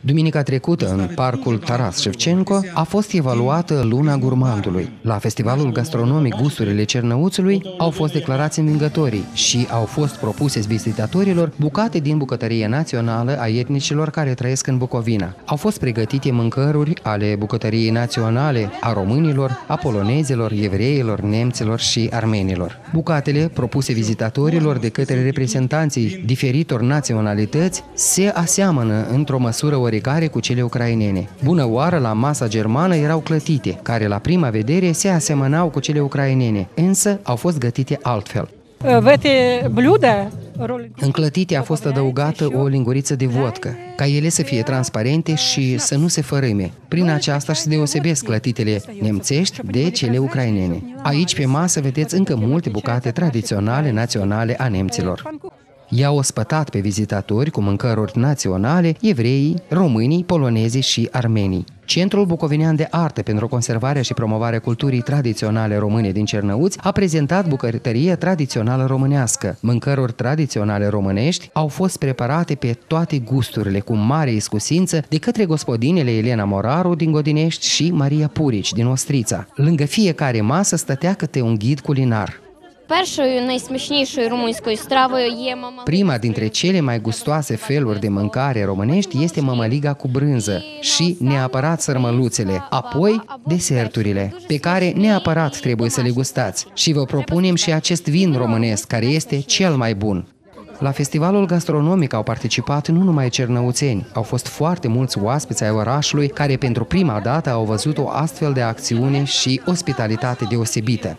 Duminica trecută, în parcul Taras Șevcenco, a fost evaluată Luna Gurmandului. La festivalul gastronomic Gusturile Cernăuțului au fost declarați învingătorii și au fost propuse vizitatorilor bucate din bucătărie națională a etnicilor care trăiesc în Bucovina. Au fost pregătite mâncăruri ale bucătăriei naționale a românilor, a polonezilor, evreilor, nemților și armenilor. Bucatele propuse vizitatorilor de către reprezentanții diferitor naționalități se aseamănă într-o măsură oricare cu cele ucrainene. Bună oară, la masa germană erau clătite, care la prima vedere se asemănau cu cele ucrainene, însă au fost gătite altfel. În clătite a fost adăugată o linguriță de vodcă, ca ele să fie transparente și să nu se fărâme. Prin aceasta se deosebesc clătitele nemțești de cele ucrainene. Aici pe masă vedeți încă multe bucate tradiționale naționale a nemților. I-au ospătat pe vizitatori cu mâncăruri naționale, evreii, românii, polonezii și armenii. Centrul Bucovinean de Artă pentru conservarea și promovarea culturii tradiționale române din Cernăuți a prezentat bucătărie tradițională românească. Mâncăruri tradiționale românești au fost preparate pe toate gusturile, cu mare iscusință, de către gospodinele Elena Moraru din Godinești și Maria Purici din Ostrița. Lângă fiecare masă stătea câte un ghid culinar. Prima dintre cele mai gustoase feluri de mâncare românești este mămăliga cu brânză și neapărat sărmăluțele, apoi deserturile, pe care neapărat trebuie să le gustați. Și vă propunem și acest vin românesc, care este cel mai bun. La festivalul gastronomic au participat nu numai cernăuțeni, au fost foarte mulți oaspeți ai orașului care pentru prima dată au văzut o astfel de acțiune și ospitalitate deosebită.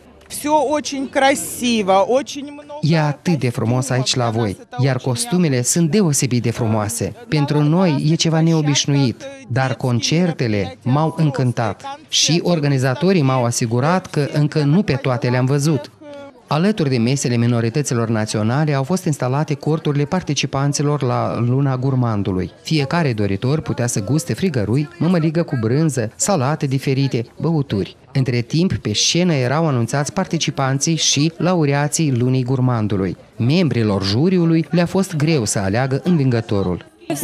E atât de frumos aici la voi, iar costumele sunt deosebit de frumoase. Pentru noi e ceva neobișnuit, dar concertele m-au încântat și organizatorii m-au asigurat că încă nu pe toate le-am văzut. Alături de mesele minorităților naționale au fost instalate corturile participanților la Luna Gurmandului. Fiecare doritor putea să guste frigărui, mămăligă cu brânză, salate diferite, băuturi. Între timp, pe scenă erau anunțați participanții și laureații Lunii Gurmandului. Membrilor juriului le-a fost greu să aleagă învingătorul.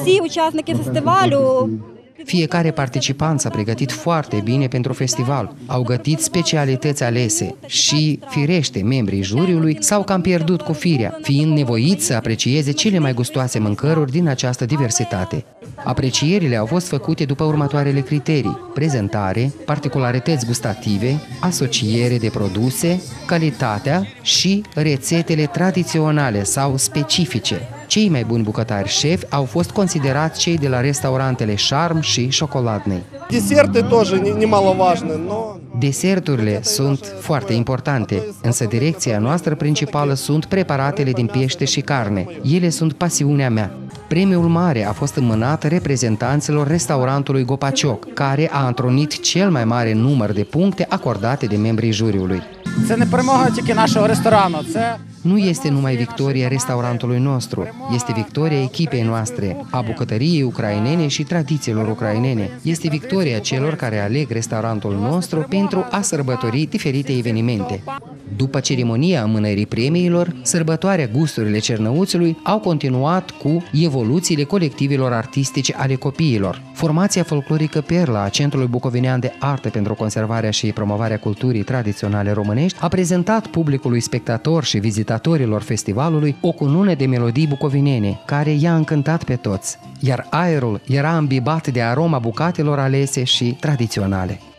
Fiecare participant s-a pregătit foarte bine pentru festival. Au gătit specialități alese și, firește, membrii juriului s-au cam pierdut cu firea, fiind nevoiți să aprecieze cele mai gustoase mâncăruri din această diversitate. Aprecierile au fost făcute după următoarele criterii: prezentare, particularități gustative, asociere de produse, calitatea și rețetele tradiționale sau specifice. Cei mai buni bucătari șefi au fost considerați cei de la restaurantele Charm și Șocoladnei. Deserturile sunt foarte importante, însă direcția noastră principală sunt preparatele din pește și carne. Ele sunt pasiunea mea. Premiul mare a fost înmânat reprezentanților restaurantului Gopacioc, care a întrunit cel mai mare număr de puncte acordate de membrii juriului. Nu este numai victoria restaurantului nostru, este victoria echipei noastre, a bucătăriei ucrainene și tradițiilor ucrainene. Este victoria celor care aleg restaurantul nostru pentru a sărbători diferite evenimente. După ceremonia înmânării premiilor, sărbătoarea Gusturile Cernăuțului au continuat cu evoluțiile colectivelor artistice ale copiilor. Formația folclorică Perla a Centrului Bucovinean de Artă pentru conservarea și promovarea culturii tradiționale românești a prezentat publicului spectator și vizitatorilor festivalului o cunună de melodii bucovinene, care i-a încântat pe toți, iar aerul era îmbibat de aroma bucatelor alese și tradiționale.